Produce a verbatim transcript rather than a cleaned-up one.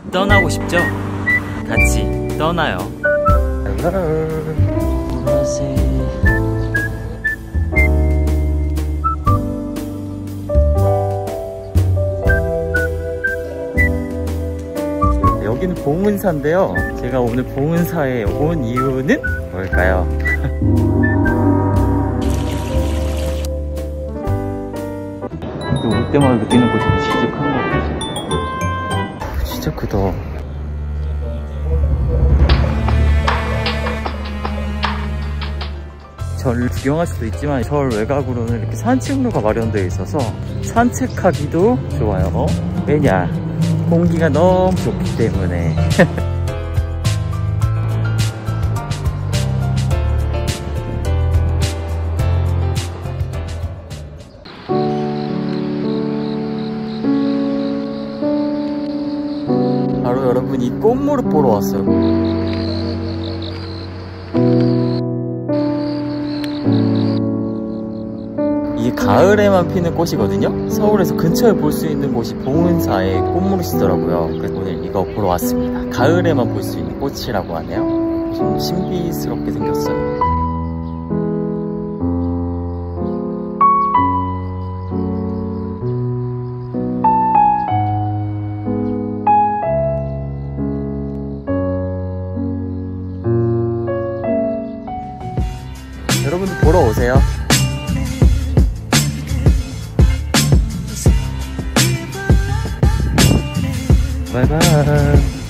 떠나고 싶죠? 같이 떠나요. 여기는 봉은사인데요. 제가 오늘 봉은사에 온 이유는 뭘까요? 올 때마다 느끼는 것이 진짜 큰 거 같아. 진짜 크다. 절을 구경할 수도 있지만 절 외곽으로는 이렇게 산책로가 마련되어 있어서 산책하기도 좋아요. 왜냐? 공기가 너무 좋기 때문에. 바로 여러분 이 꽃무릇 보러 왔어요. 이게 가을에만 피는 꽃이거든요. 서울에서 근처에 볼 수 있는 곳이 봉은사의 꽃무릇이더라고요. 그래서 오늘 이거 보러 왔습니다. 가을에만 볼 수 있는 꽃이라고 하네요. 좀 신비스럽게 생겼어요. 여러분도 보러 오세요. 바이바이.